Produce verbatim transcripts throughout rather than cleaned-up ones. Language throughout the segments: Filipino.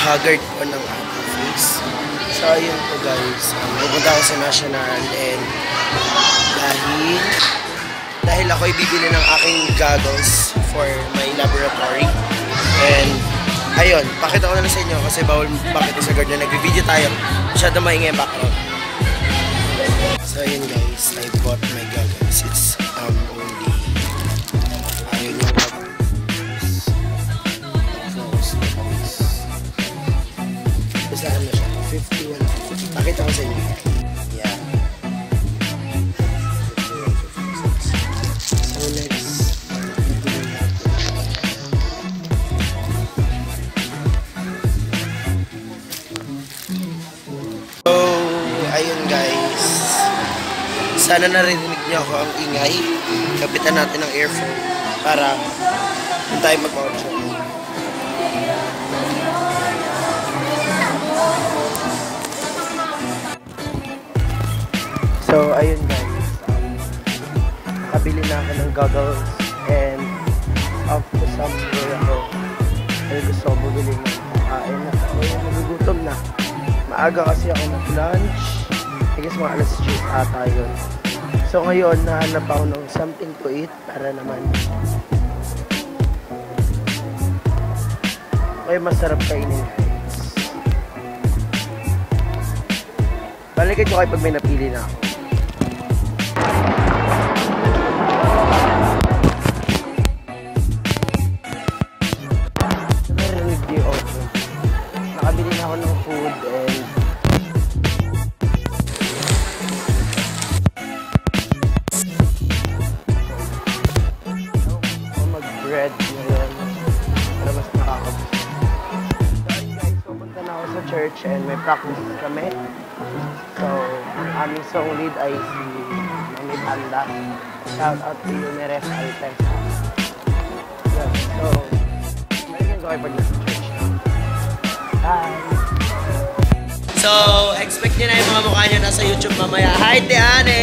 haggard po ng aking face. So, ayun po guys. Um, pupunta ako sa National and dahil dahil ako ibibili ng aking goggles for my laboratory. And ayun, pakita ko na lang sa inyo kasi bawal bakit sa guard na nag-video tayo. Masyado maingay ang background. So ayun guys, I bought my goggles. It's um only ayun yung basta ano siya, fifty-one fifty. Pakita ko sa inyo. Yeah. So next. So ayun guys. Sana narinig niyo ako ang ingay. Kapitan natin ang earphone para kung tayo mag-audio. So, ayun guys. Um, nakabili na ako ng goggles and after somewhere ako ay gusto ko bumili ng kain na ako yung nagugutom na. Maaga kasi ako nag-lunch. I guess mga alas six ata yun. So ngayon, nahanap ako ng something to eat para naman okay, masarap kainin guys. Balikan ko kayo pag may napili na ako. Review also. Nakabili na ako ng food and bread ngayon para mas nakakabuti. So guys, pupunta na ako sa church and may practice kami. So, ang aming song lead ay si Mami Panda. Shout out to you, Neres Altes. Yeah, so, balikan ko kayo pag nasa church na. Bye! So, expect nyo na yung mga mukha nyo nasa YouTube mamaya. Hi, Tiane!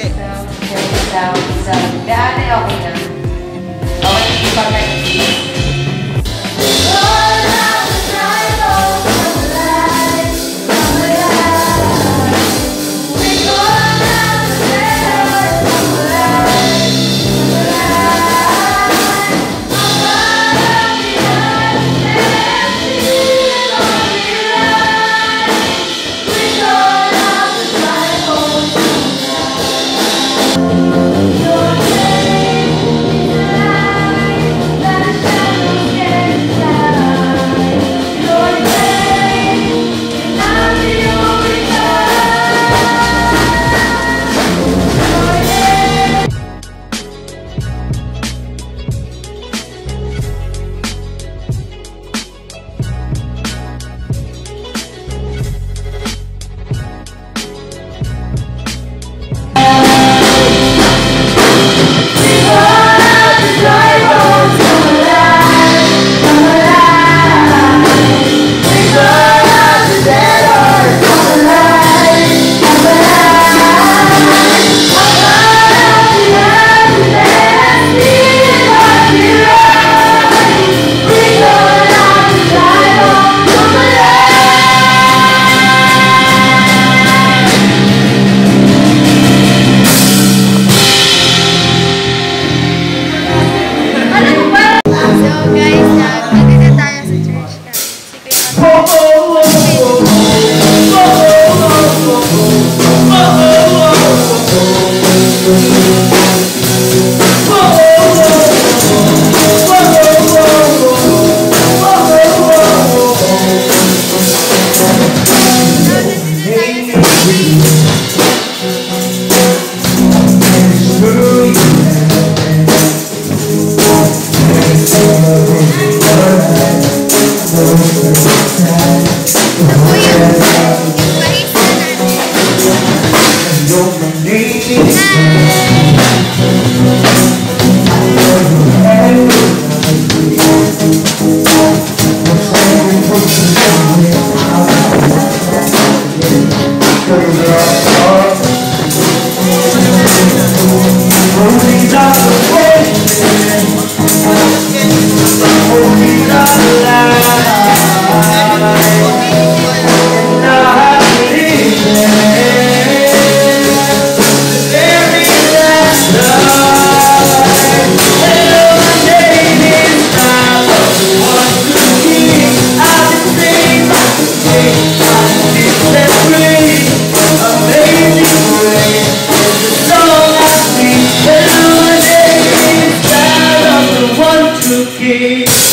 Tiane, okay na. Okay, perfect. Hold me alive. Hey.